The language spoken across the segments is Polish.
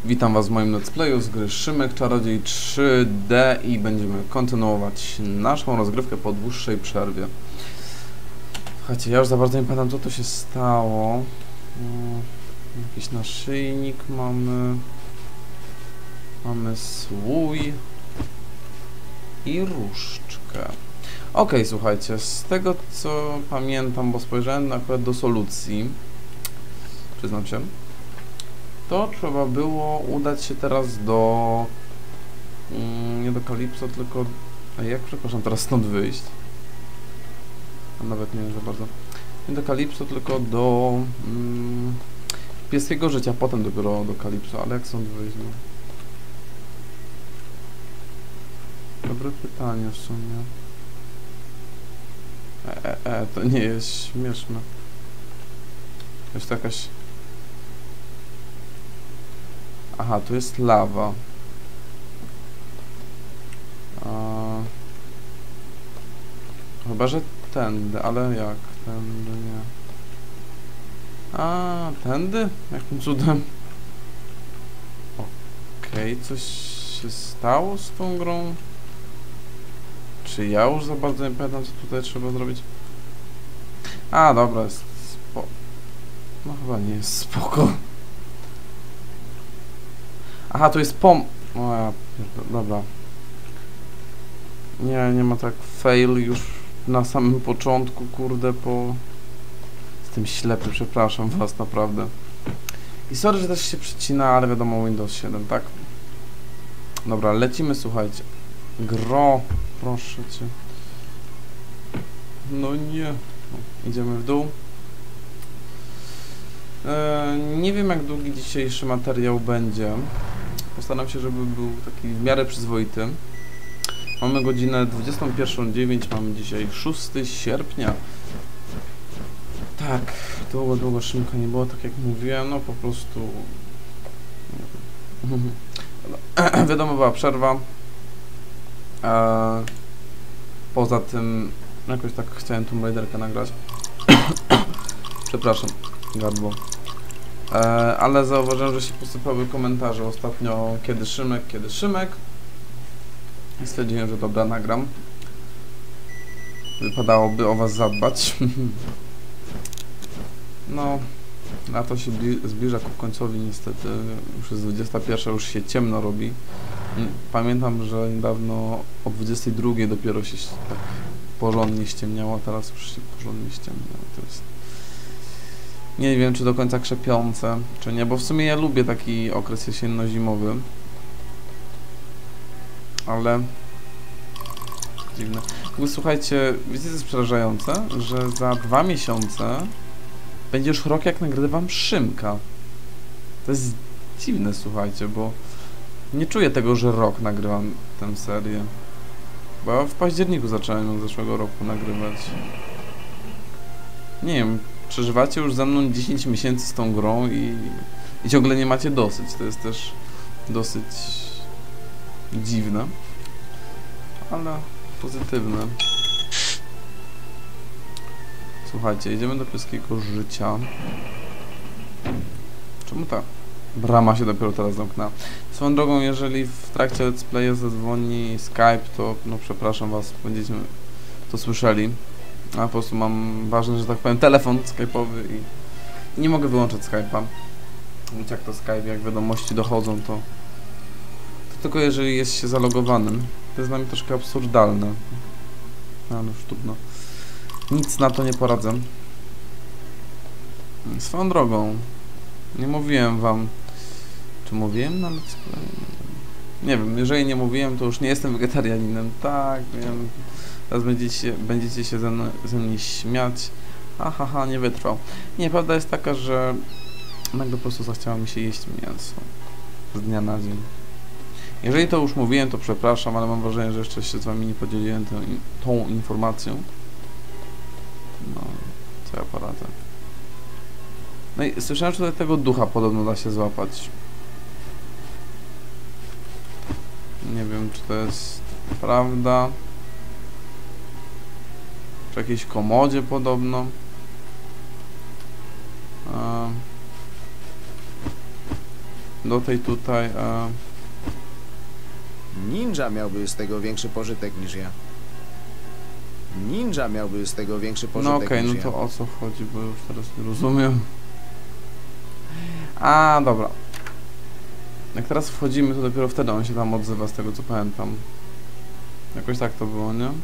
Witam Was w moim let's playu z gry Szymek Czarodziej 3D i będziemy kontynuować naszą rozgrywkę po dłuższej przerwie. Słuchajcie, ja już za bardzo nie pamiętam, co tu się stało. Jakiś naszyjnik mamy. Mamy słój i różdżkę. Ok, słuchajcie, z tego co pamiętam, bo spojrzałem akurat do solucji, przyznam się, to trzeba było udać się teraz do... nie do Kalipso, tylko... A jak, przepraszam, teraz stąd wyjść? A nawet nie wiem za bardzo. Nie do Kalipso, tylko do... Pieskiego Życia, potem dopiero do Kalipso, ale jak stąd wyjść, no? Dobre pytanie w sumie. To nie jest śmieszne. Jest jakaś... Aha, tu jest lawa. Chyba, że tędy, ale jak? Tędy nie. A, tędy? Jakim cudem? Okej, coś się stało z tą grą? Czy ja już za bardzo nie pamiętam, co tutaj trzeba zrobić? A, dobra, jest spoko. No chyba nie jest spoko. Aha, to jest O ja dobra. Nie ma tak fail już na samym początku, kurde, Jestem ślepy, przepraszam was, naprawdę. I sorry, że też się przycina, ale wiadomo, Windows 7, tak? Dobra, lecimy, słuchajcie. Gro, proszę cię. No nie. Idziemy w dół. Nie wiem, jak długi dzisiejszy materiał będzie. Postaram się, żeby był taki w miarę przyzwoity. Mamy godzinę 21:09, mamy dzisiaj 6 sierpnia. Tak, długo Szymka nie było, tak jak mówiłem, no po prostu... Wiadomo, była przerwa. Poza tym, jakoś tak chciałem Tomb Raiderkę nagrać. Przepraszam, gardło. Ale zauważyłem, że się posypały komentarze ostatnio, kiedy Szymek. I stwierdziłem, że dobra, nagram. Wypadałoby o was zadbać. No, lato się zbliża ku końcowi niestety. Już jest 21, już się ciemno robi. Pamiętam, że niedawno o 22 dopiero się tak porządnie ściemniało, teraz już się porządnie ściemniało. To jest... Nie wiem, czy do końca krzepiące, czy nie, bo w sumie ja lubię taki okres jesienno-zimowy. Ale... dziwne. Słuchajcie, wiecie, co jest przerażające? Że za 2 miesiące będzie już rok, jak nagrywam Szymka. To jest dziwne, słuchajcie, bo nie czuję tego, że rok nagrywam tę serię. Bo ja w październiku zacząłem ją zeszłego roku nagrywać. Nie wiem, przeżywacie już ze mną 10 miesięcy z tą grą i ciągle nie macie dosyć. To jest też dosyć dziwne, ale pozytywne. Słuchajcie, idziemy do Pieskiego Życia. Czemu ta brama się dopiero teraz zamknęła? Swoją drogą, jeżeli w trakcie let's playa zadzwoni Skype, to no przepraszam was, będziecie to słyszeli. A po prostu mam ważny, że tak powiem, telefon skype'owy i nie mogę wyłączyć Skype'a. Więc jak to Skype, jak wiadomości dochodzą, to tylko jeżeli jest się zalogowanym. To jest dla mnie troszkę absurdalne. Ale już trudno. Nic na to nie poradzę. Swoją drogą, nie mówiłem wam... Czy mówiłem na let's play? Nie wiem, jeżeli nie mówiłem, to już nie jestem wegetarianinem. Tak, wiem. Teraz będziecie się ze mnie śmiać. Haha, nie wytrwał. Nie, prawda jest taka, że nagle po prostu zachciało mi się jeść mięso. Z dnia na dzień. Jeżeli to już mówiłem, to przepraszam, ale mam wrażenie, że jeszcze się z wami nie podzieliłem tą informacją. No, co ja poradzę. No i słyszałem, że tutaj tego ducha podobno da się złapać. Nie wiem, czy to jest prawda. Przy jakiejś komodzie podobno. do tej tutaj, Ninja miałby z tego większy pożytek niż ja. Ninja miałby z tego większy pożytek no okej, niż no ja. to o co chodzi, bo już teraz nie rozumiem. A, dobra. Jak teraz wchodzimy, to dopiero wtedy on się tam odzywa, z tego co pamiętam. Jakoś tak to było, nie?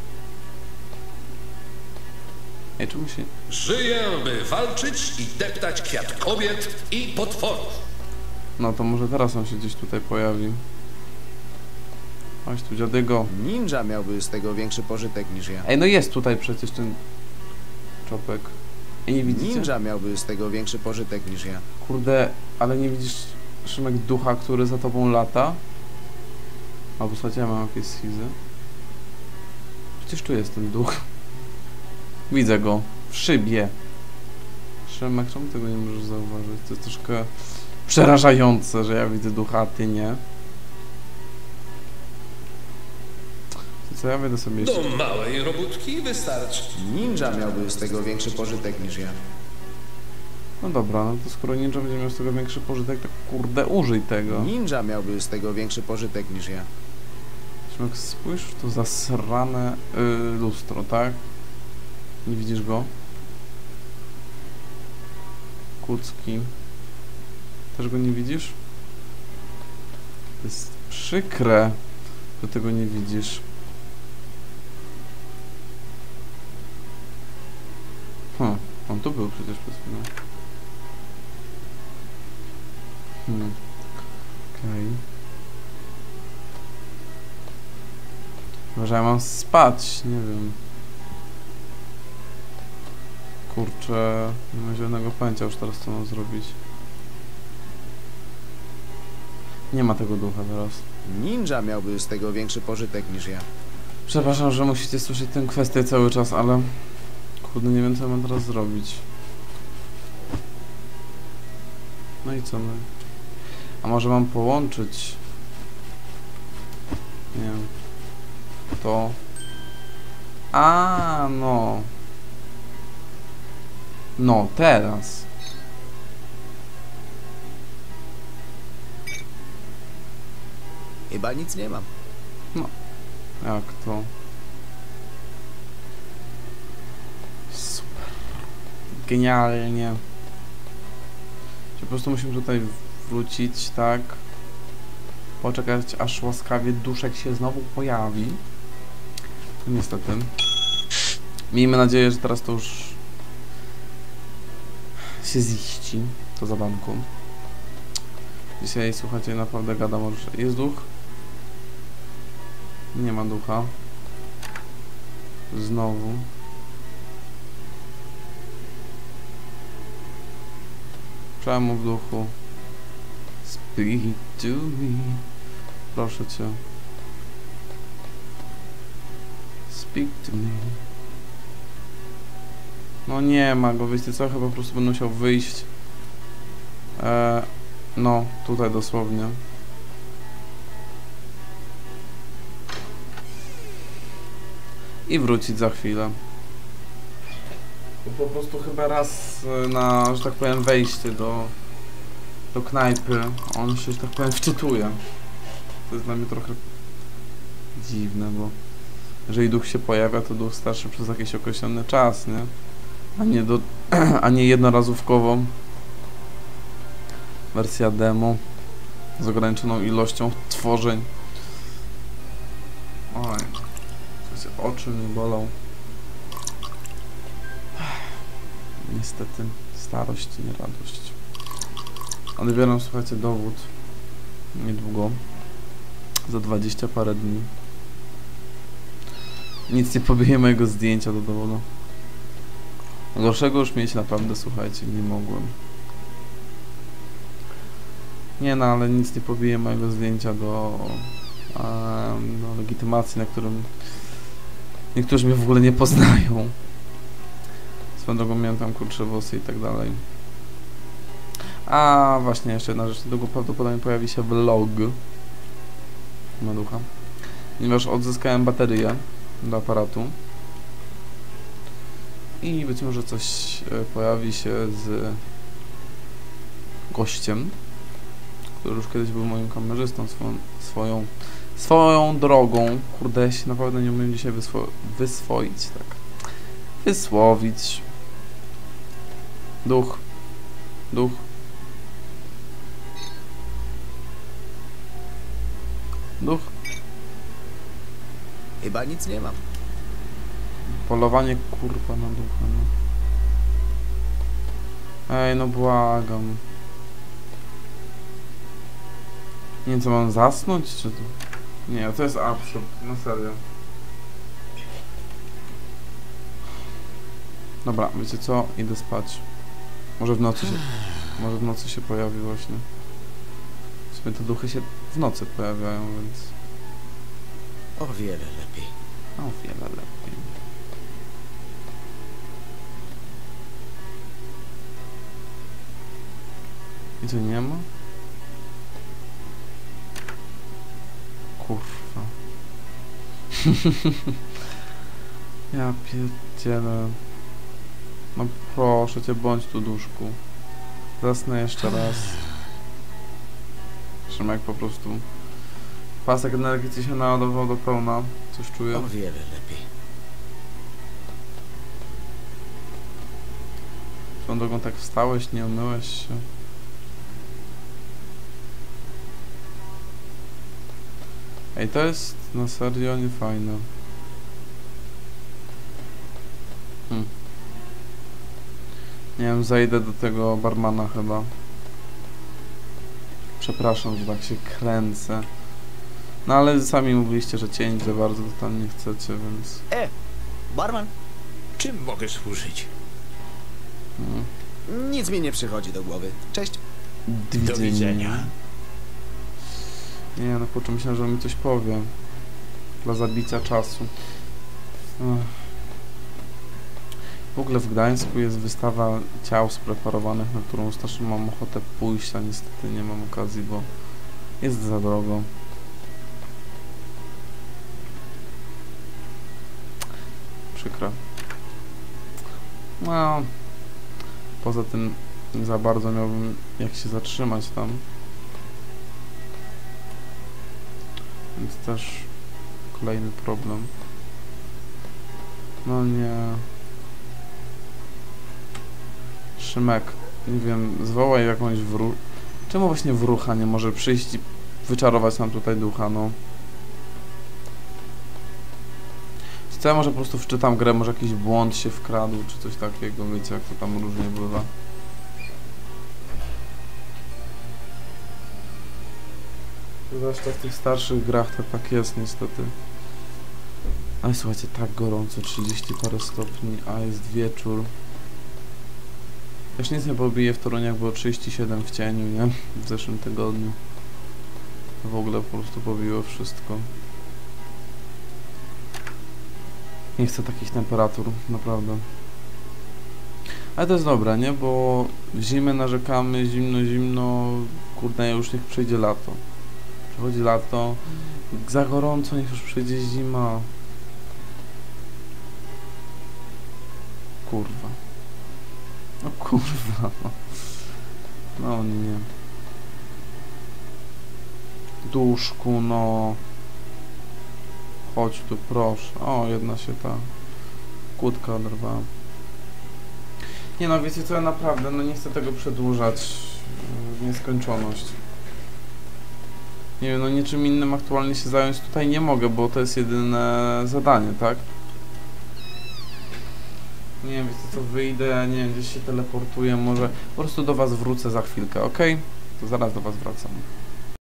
Ej, czemu się... Żyję, by walczyć i deptać kwiat kobiet i potworów. No to może teraz on się gdzieś tutaj pojawi. Chodź tu, dziadygo. Ninja miałby z tego większy pożytek niż ja. Ej, no jest tutaj przecież ten... czopek. Ej, nie widzicie? Ninja miałby z tego większy pożytek niż ja. Kurde, ale nie widzisz, Szymek, ducha, który za tobą lata? Albo słuchajcie, ja mam jakieś schizy. Przecież tu jest ten duch. Widzę go. W szybie. Szymek, czemu tego nie możesz zauważyć? To jest troszkę przerażające, że ja widzę ducha, a ty nie. To co, ja wejdę sobie jeszcze... Do małej robótki wystarczy. Ninja miałby z tego większy pożytek niż ja. No dobra, no to skoro ninja będzie miał z tego większy pożytek, to kurde, użyj tego. Ninja miałby z tego większy pożytek niż ja. Szymek, spójrz w to zasrane lustro, tak? Nie widzisz go? Kucki. Też go nie widzisz? To jest przykre, że tego nie widzisz. On tu był przecież przez chwilę. Okej. Chyba, że ja mam spać, nie wiem. Kurczę, nie mam zielonego pojęcia już teraz, co mam zrobić. Nie ma tego ducha teraz. Ninja miałby z tego większy pożytek niż ja. Przepraszam, że musicie słyszeć tę kwestię cały czas, ale... Kurde, nie wiem, co mam teraz zrobić. No i co my? A może mam połączyć... Nie wiem... To... A, no... No, teraz. Chyba nic nie mam. Jak to? Super. Genialnie. Po prostu musimy tutaj wrócić, tak? Poczekać, aż łaskawie duszek się znowu pojawi. No niestety. Miejmy nadzieję, że teraz to już się ziści. To za banką. Dzisiaj, słuchajcie, naprawdę gadam o... Jest duch? Nie ma ducha. Znowu. Czemu w duchu? Speak to me. Proszę cię. Speak to me. No nie ma go, wiecie co? Chyba po prostu będę musiał wyjść. No, tutaj dosłownie. I wrócić za chwilę. Po prostu chyba raz na, że tak powiem, wejście do knajpy on się, że tak powiem, wczytuje. To jest dla mnie trochę dziwne, bo jeżeli duch się pojawia, to duch starszy przez jakiś określony czas, nie? A nie jednorazówkowo. Wersja demo z ograniczoną ilością tworzeń. Oj, to się oczy mi bolą. Niestety, starość, nie radość. Odbieram, słuchajcie, dowód niedługo, za 20 parę dni. Nic nie pobije mojego zdjęcia do dowodu. Gorszego już mieć naprawdę, słuchajcie, nie mogłem. Nie no, ale nic nie pobije mojego zdjęcia do legitymacji, na którym niektórzy mnie w ogóle nie poznają. Swoją drogą miałem tam kurcze włosy i tak dalej. A właśnie, jeszcze jedna rzecz. Niedługo prawdopodobnie pojawi się vlog. Ma ducha. Ponieważ odzyskałem baterię do aparatu. I być może coś pojawi się z gościem, który już kiedyś był moim kamerzystą swoją drogą. Kurde, ja się naprawdę nie umiem dzisiaj wyswoić, tak. Wysłowić. Duch. Duch. Duch. Chyba nic nie mam. Polowanie kurwa na ducha, no. Ej, no błagam. Nie wiem, co mam zasnąć, czy to... Nie, to jest absurd, no serio. Dobra, wiecie co? Idę spać. Może w nocy się pojawi właśnie. W sumie te duchy się w nocy pojawiają, więc... O wiele lepiej. O wiele lepiej. I tu nie ma? Kurwa. Ja pierdzielę. No proszę cię, bądź tu, duszku. Zasnę jeszcze raz. Szymek po prostu... Pasek energii ci się naładował do pełna. Coś czuję. O wiele lepiej. Tą drogą tak wstałeś, nie umyłeś się. Ej, to jest na serio niefajne. Nie wiem, zajdę do tego barmana chyba. Przepraszam, że tak się kręcę. No ale sami mówiliście, że cięć za bardzo to tam nie chcecie, więc... Barman? Czym mogę służyć? Nic mi nie przychodzi do głowy. Cześć. Do widzenia. Nie no, kurczę, myślałem, że on mi coś powie. Dla zabicia czasu. Ech. W ogóle w Gdańsku jest wystawa ciał spreparowanych, na którą strasznie mam ochotę pójść, a niestety nie mam okazji, bo jest za drogo. Przykre. No, poza tym nie za bardzo miałbym jak się zatrzymać tam. Więc też kolejny problem. No nie. Szymek, nie wiem, zwołaj jakąś Czemu właśnie wrócha nie może przyjść i wyczarować nam tutaj ducha, no? Co ja może po prostu wczytam grę, może jakiś błąd się wkradł, czy coś takiego, wiecie, jak to tam różnie bywa. Zwłaszcza w tych starszych grach to tak jest niestety. Ale słuchajcie, tak gorąco, 30 parę stopni, a jest wieczór. Też nic nie pobije w Toruniu, jak było 37 w cieniu, nie? W zeszłym tygodniu. W ogóle po prostu pobiło wszystko. Nie chcę takich temperatur, naprawdę. Ale to jest dobre, nie? Bo w zimę narzekamy, zimno, kurde, już niech przyjdzie lato. Przychodzi lato, za gorąco, niech już przyjdzie zima. Kurwa. No kurwa. No nie. Duszku, no. Chodź tu, proszę. O, jedna się ta kłódka oderwała. Nie no, wiecie co, ja naprawdę, no nie chcę tego przedłużać w nieskończoność. Nie wiem, no niczym innym aktualnie się zająć tutaj nie mogę, bo to jest jedyne zadanie, tak? Nie wiem, wiecie co, wyjdę, nie wiem, gdzieś się teleportuję, może po prostu do was wrócę za chwilkę, ok? To zaraz do was wracam.